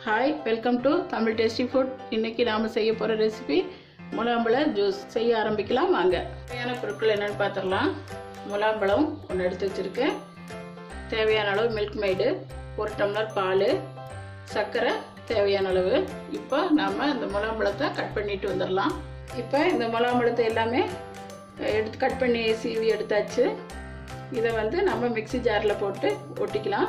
Hi, welcome to Tamil Tasty Food. இன்னைக்கு நாம செய்ய போற ரெசிபி முலாம்பழ ஜூஸ். செய்ய ஆரம்பிக்கலாம் வாங்க. தேவையான பொருட்கள் என்னன்னு பார்த்தறலாம். முலாம்பழம் ஒன்னு எடுத்து வச்சிருக்கேன். தேவையான அளவு மில்க் மேட், 1 டம்ளர் பால், சர்க்கரை தேவையான அளவு. இப்போ நாம இந்த முலாம்பழத்தை கட் பண்ணிட்டு வந்துறலாம். இப்போ இந்த முலாம்பழத்தை எல்லாமே எடுத்து கட் பண்ணி சீவி எடுத்தாச்சு. இத வந்து நம்ம மிக்ஸி ஜார்ல போட்டு ஒட்டிக்கலாம்.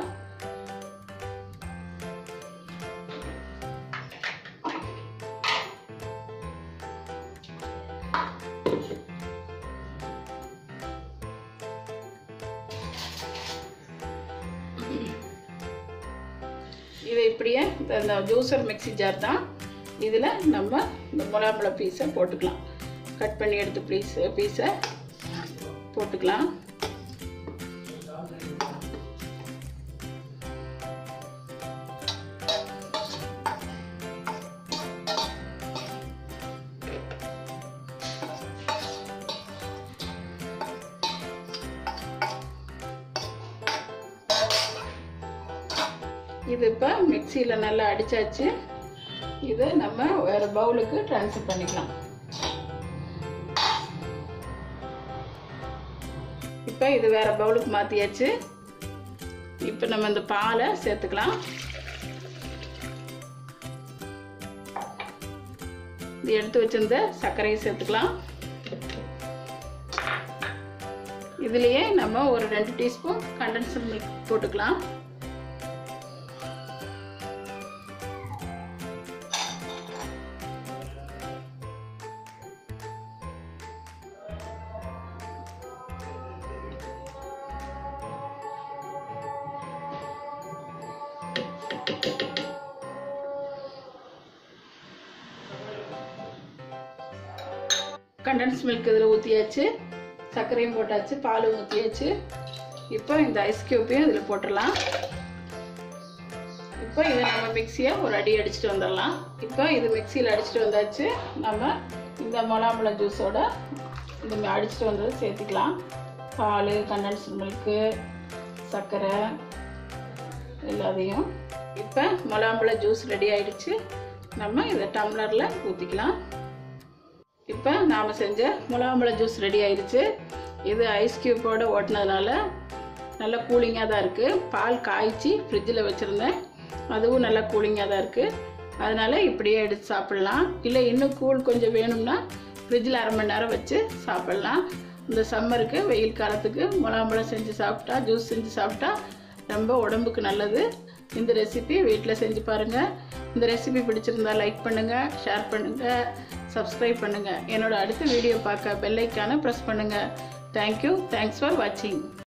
இது இப்படியே இந்த ஜூஸர் மிக்ஸி ஜார் தான். இதில் நம்ம இந்த முலாம்பழ பீஸை போட்டுக்கலாம். கட் பண்ணி எடுத்து பீஸை போட்டுக்கலாம். இது இப்போ மிக்ஸியில் நல்லா அடிச்சாச்சு. இதை நம்ம வேற பவுலுக்கு ட்ரான்ஸ்ஃபர் பண்ணிக்கலாம். இப்போ இது வேற பவுலுக்கு மாற்றியாச்சு. இப்போ நம்ம இந்த பாலை சேர்த்துக்கலாம். இது எடுத்து வச்சிருந்த சர்க்கரையை சேர்த்துக்கலாம். இதுலேயே நம்ம ஒரு 2 டீஸ்பூன் கண்டென்ஸ்டு மில்க் போட்டுக்கலாம். கண்டென்ஸ் மில்க் இதில் ஊற்றியாச்சு, சர்க்கரையும் போட்டாச்சு, பாலும் ஊற்றியாச்சு. இப்போ இந்த ஐஸ் கியூப்பையும் இதில் போட்டுடலாம். இப்போ இதை நம்ம மிக்சியை ஒரு அடி அடிச்சுட்டு வந்துடலாம். இப்போ இது மிக்சியில் அடிச்சுட்டு வந்தாச்சு. நம்ம இந்த முலாம்பழம் ஜூஸோட இந்த அடிச்சுட்டு வந்ததை சேர்த்துக்கலாம். பால், கண்டென்ஸ்டு மில்க்கு, சர்க்கரை எல்லாத்தையும். இப்போ முலாம்பழ ஜூஸ் ரெடி ஆயிடுச்சு. நம்ம இதை டம்ளரில் ஊற்றிக்கலாம். இப்போ நாம் செஞ்ச முலாம்பழ ஜூஸ் ரெடி ஆயிடுச்சு. இது ஐஸ் கியூப்போட ஓட்டினதுனால நல்லா கூலிங்காக தான் இருக்குது. பால் காய்ச்சி ஃப்ரிட்ஜில் வச்சுருந்தேன், அதுவும் நல்லா கூலிங்காக தான் இருக்குது. அதனால் இப்படியே எடுத்து சாப்பிட்லாம். இல்லை இன்னும் கூல் கொஞ்சம் வேணும்னா ஃப்ரிட்ஜில் 1/2 மணி நேரம் வச்சு சாப்பிட்லாம். இந்த சம்மருக்கு, வெயில் காலத்துக்கு முலாம்பழம் செஞ்சு சாப்பிட்டா, ஜூஸ் செஞ்சு சாப்பிட்டா ரொம்ப உடம்புக்கு நல்லது. இந்த ரெசிபி வீட்டில் செஞ்சு பாருங்கள். இந்த ரெசிபி பிடிச்சிருந்தா லைக் பண்ணுங்கள், ஷேர் பண்ணுங்கள், சப்ஸ்கிரைப் பண்ணுங்கள். என்னோட அடுத்த வீடியோ பார்க்க பெல் ஐக்கானை ப்ரெஸ் பண்ணுங்கள். தேங்க்யூ. தேங்க்ஸ் ஃபார் வாட்சிங்.